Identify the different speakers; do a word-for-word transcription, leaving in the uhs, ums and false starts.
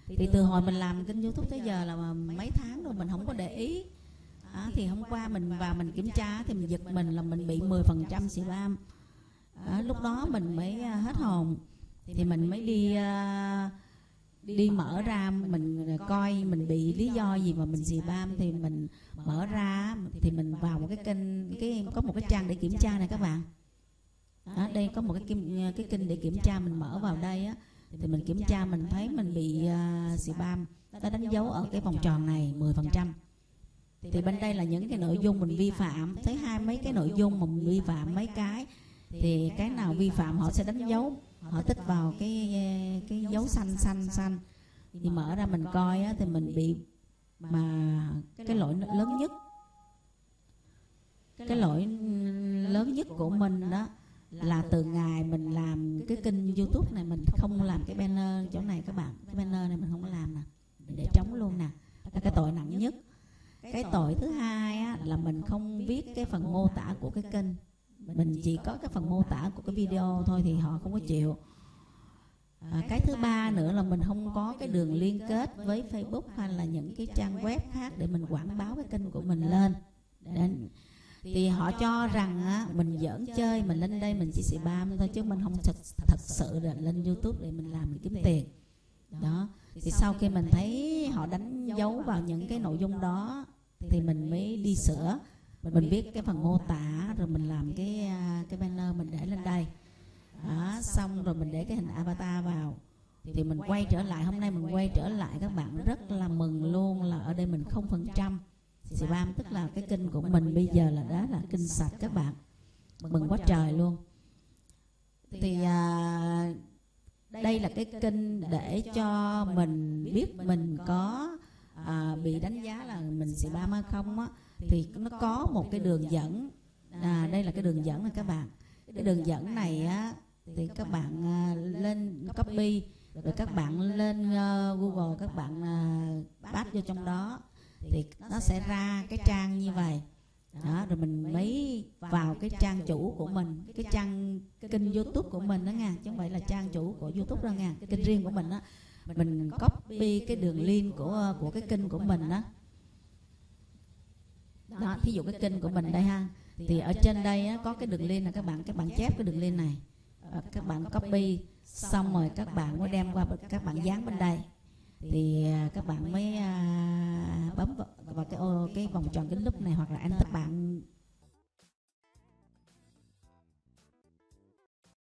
Speaker 1: Thì từ hồi mình làm kênh YouTube tới giờ là mấy tháng rồi mình không có để ý. À, thì hôm qua mình vào mình kiểm tra thì mình giật mình là mình bị mười phần trăm spam. À, lúc đó mình mới hết hồn. Thì mình mới đi uh, đi mở ra mình coi mình bị lý do gì mà mình spam. Thì mình mở ra thì mình vào một cái kênh, cái có một cái trang để kiểm tra này các bạn. Đó, đây có một cái cái kênh để kiểm tra, mình mở vào đây á thì mình kiểm tra mình thấy mình bị uh, spam, nó đánh dấu ở cái vòng tròn này mười phần trăm. Thì bên đây là những cái nội dung mình vi phạm, thấy hai mấy cái nội dung mà mình vi phạm mấy cái thì cái nào vi phạm họ sẽ đánh dấu, họ tích vào cái cái dấu xanh xanh xanh. Thì mở ra mình coi á, thì mình bị mà cái lỗi lớn nhất cái lỗi lớn nhất của mình đó là từ ngày mình làm cái kênh YouTube này mình không làm cái banner chỗ này các bạn. Cái banner này mình không có làm nè, mình để trống luôn nè. Là cái tội nặng nhất. Cái tội thứ hai á, là mình không viết cái phần mô tả của cái kênh, mình chỉ có cái phần mô tả của cái video thôi thì họ không có chịu. À, cái thứ ba nữa là mình không có cái đường liên kết với Facebook hay là những cái trang web khác để mình quảng báo cái kênh của mình lên. Đến thì họ cho rằng á, mình giỡn chơi, mình lên đây mình chỉ spam thôi chứ mình không thật, thật sự là lên YouTube để mình làm mình kiếm tiền. Đó. Thì sau khi mình thấy họ đánh dấu vào những cái nội dung đó thì mình mới đi sửa, mình viết cái phần mô tả rồi mình làm cái cái banner mình để lên đây. Đó, xong rồi mình để cái hình avatar vào thì mình quay trở lại, hôm nay mình quay trở lại các bạn rất là mừng luôn là ở đây mình không phần trăm spam, tức là cái kênh của mình bây giờ là đó là kênh sạch các bạn, mừng quá trời luôn. Thì à, đây là cái kênh để cho mình biết mình có à, bị đánh giá là mình spam hay không á, thì nó có một cái đường dẫn. À, đây là cái đường dẫn này các bạn. Cái đường dẫn này á thì các bạn à, lên copy rồi các bạn lên uh, Google, các bạn uh, paste vô trong đó thì nó sẽ ra cái trang như vậy. Đó, rồi mình mới vào cái trang chủ của mình, cái trang kênh YouTube của mình đó nha, chứ không phải là trang chủ của YouTube đâu nha, cái kênh riêng của mình đó. Mình copy cái đường link của của cái kênh của mình đó. Đó, thí dụ cái kênh của mình đây ha, thì ở trên đây á, có cái đường link này các bạn, các bạn chép cái đường link này, các bạn copy xong rồi các bạn mới đem qua, các bạn dán bên đây thì các bạn mới uh, bấm vào, vào cái ô, cái vòng tròn kính lúp này, hoặc là anh các bạn